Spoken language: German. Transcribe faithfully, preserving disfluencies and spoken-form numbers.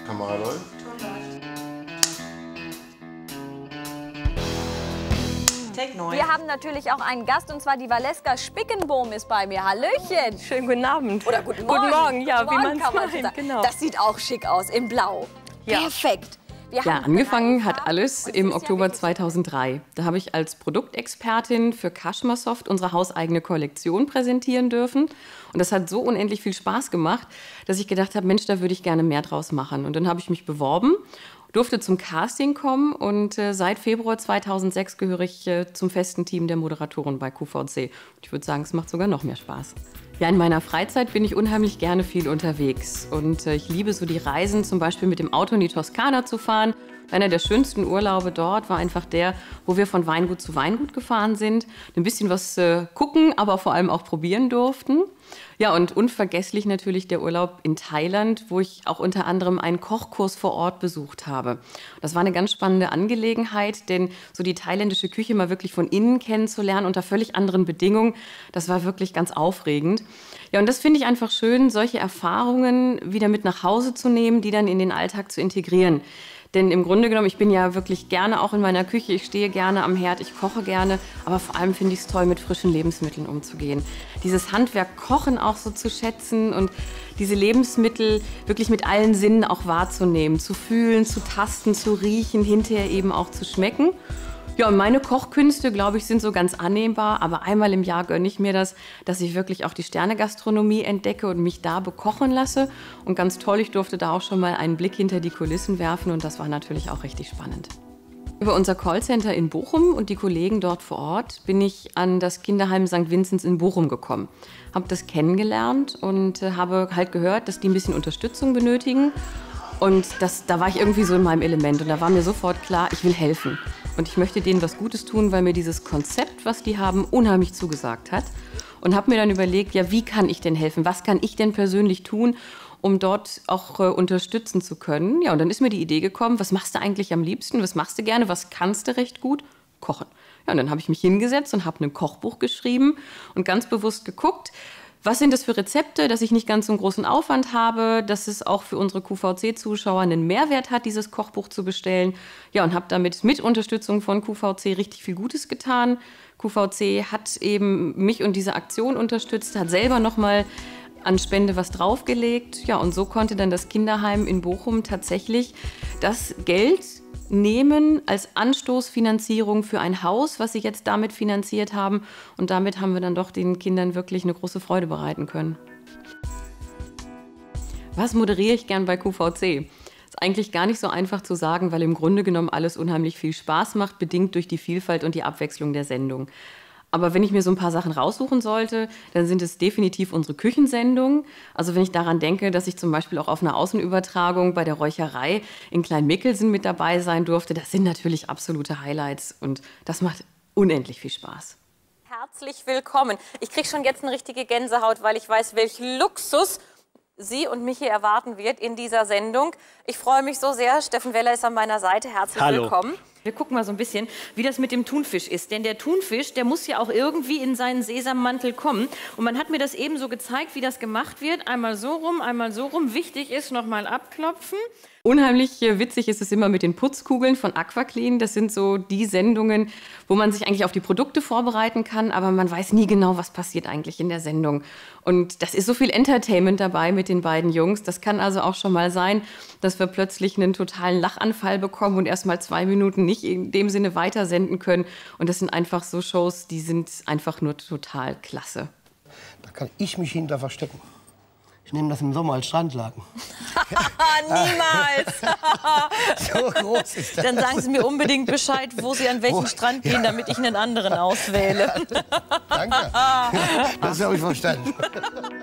Kamera läuft. Take neun. Wir haben natürlich auch einen Gast, und zwar die Valeska Spickenbohm ist bei mir. Hallöchen. Schönen guten Abend. Oder guten Morgen. Guten Morgen, ja, Guten wie Morgen, man kann man es meint, sagen. genau. Das sieht auch schick aus, in Blau. Ja. Perfekt. Wir Ja, haben angefangen drei hat Farben alles und es im ist ja Oktober wirklich- zweitausenddrei. Da habe ich als Produktexpertin für Cashmersoft unsere hauseigene Kollektion präsentieren dürfen. Und das hat so unendlich viel Spaß gemacht, dass ich gedacht habe, Mensch, da würde ich gerne mehr draus machen. Und dann habe ich mich beworben, durfte zum Casting kommen und äh, seit Februar zweitausendsechs gehöre ich äh, zum festen Team der Moderatoren bei Q V C. Und ich würde sagen, es macht sogar noch mehr Spaß. Ja, in meiner Freizeit bin ich unheimlich gerne viel unterwegs und äh, ich liebe so die Reisen, zum Beispiel mit dem Auto in die Toskana zu fahren. Einer der schönsten Urlaube dort war einfach der, wo wir von Weingut zu Weingut gefahren sind, ein bisschen was äh, gucken, aber vor allem auch probieren durften. Ja, und unvergesslich natürlich der Urlaub in Thailand, wo ich auch unter anderem einen Kochkurs vor Ort besucht habe. Das war eine ganz spannende Angelegenheit, denn so die thailändische Küche mal wirklich von innen kennenzulernen, unter völlig anderen Bedingungen, das war wirklich ganz aufregend. Ja, und das finde ich einfach schön, solche Erfahrungen wieder mit nach Hause zu nehmen, die dann in den Alltag zu integrieren. Denn im Grunde genommen, ich bin ja wirklich gerne auch in meiner Küche, ich stehe gerne am Herd, ich koche gerne, aber vor allem finde ich es toll, mit frischen Lebensmitteln umzugehen. Dieses Handwerk Kochen auch so zu schätzen und diese Lebensmittel wirklich mit allen Sinnen auch wahrzunehmen, zu fühlen, zu tasten, zu riechen, hinterher eben auch zu schmecken. Ja, und meine Kochkünste, glaube ich, sind so ganz annehmbar. Aber einmal im Jahr gönne ich mir das, dass ich wirklich auch die Sternegastronomie entdecke und mich da bekochen lasse. Und ganz toll, ich durfte da auch schon mal einen Blick hinter die Kulissen werfen. Und das war natürlich auch richtig spannend. Über unser Callcenter in Bochum und die Kollegen dort vor Ort bin ich an das Kinderheim Sankt Vinzenz in Bochum gekommen. Habe das kennengelernt und äh, habe halt gehört, dass die ein bisschen Unterstützung benötigen. Und das, da war ich irgendwie so in meinem Element. Und da war mir sofort klar, ich will helfen. Und ich möchte denen was Gutes tun, weil mir dieses Konzept, was die haben, unheimlich zugesagt hat. Und habe mir dann überlegt, ja, wie kann ich denn helfen? Was kann ich denn persönlich tun, um dort auch äh, unterstützen zu können? Ja, und dann ist mir die Idee gekommen, was machst du eigentlich am liebsten? Was machst du gerne? Was kannst du recht gut? Kochen. Ja, und dann habe ich mich hingesetzt und habe ein Kochbuch geschrieben und ganz bewusst geguckt, was sind das für Rezepte, dass ich nicht ganz so einen großen Aufwand habe, dass es auch für unsere Q V C-Zuschauer einen Mehrwert hat, dieses Kochbuch zu bestellen. Ja, und habe damit mit Unterstützung von Q V C richtig viel Gutes getan. Q V C hat eben mich und diese Aktion unterstützt, hat selber noch mal an Spende was draufgelegt. Ja, und so konnte dann das Kinderheim in Bochum tatsächlich das Geld nehmen als Anstoßfinanzierung für ein Haus, was sie jetzt damit finanziert haben. Und damit haben wir dann doch den Kindern wirklich eine große Freude bereiten können. Was moderiere ich gern bei Q V C? Ist eigentlich gar nicht so einfach zu sagen, weil im Grunde genommen alles unheimlich viel Spaß macht, bedingt durch die Vielfalt und die Abwechslung der Sendung. Aber wenn ich mir so ein paar Sachen raussuchen sollte, dann sind es definitiv unsere Küchensendungen. Also wenn ich daran denke, dass ich zum Beispiel auch auf einer Außenübertragung bei der Räucherei in Kleinmickelsen mit dabei sein durfte, das sind natürlich absolute Highlights und das macht unendlich viel Spaß. Herzlich willkommen. Ich kriege schon jetzt eine richtige Gänsehaut, weil ich weiß, welch Luxus Sie und mich hier erwarten wird in dieser Sendung. Ich freue mich so sehr. Steffen Weller ist an meiner Seite. Herzlich Hallo. willkommen. Wir gucken mal so ein bisschen, wie das mit dem Thunfisch ist. Denn der Thunfisch, der muss ja auch irgendwie in seinen Sesammantel kommen. Und man hat mir das eben so gezeigt, wie das gemacht wird. Einmal so rum, einmal so rum. Wichtig ist, noch mal abklopfen. Unheimlich witzig ist es immer mit den Putzkugeln von Aquaclean. Das sind so die Sendungen, wo man sich eigentlich auf die Produkte vorbereiten kann, aber man weiß nie genau, was passiert eigentlich in der Sendung. Und das ist so viel Entertainment dabei mit den beiden Jungs. Das kann also auch schon mal sein, dass wir plötzlich einen totalen Lachanfall bekommen und erst mal zwei Minuten nicht in dem Sinne weitersenden können. Und das sind einfach so Shows, die sind einfach nur total klasse. Da kann ich mich hinter verstecken. Ich nehme das im Sommer als Strandlaken. Niemals! So groß ist das. Dann sagen Sie mir unbedingt Bescheid, wo Sie an welchen Wo? Strand gehen, damit ich einen anderen auswähle. Danke. Das habe ich verstanden.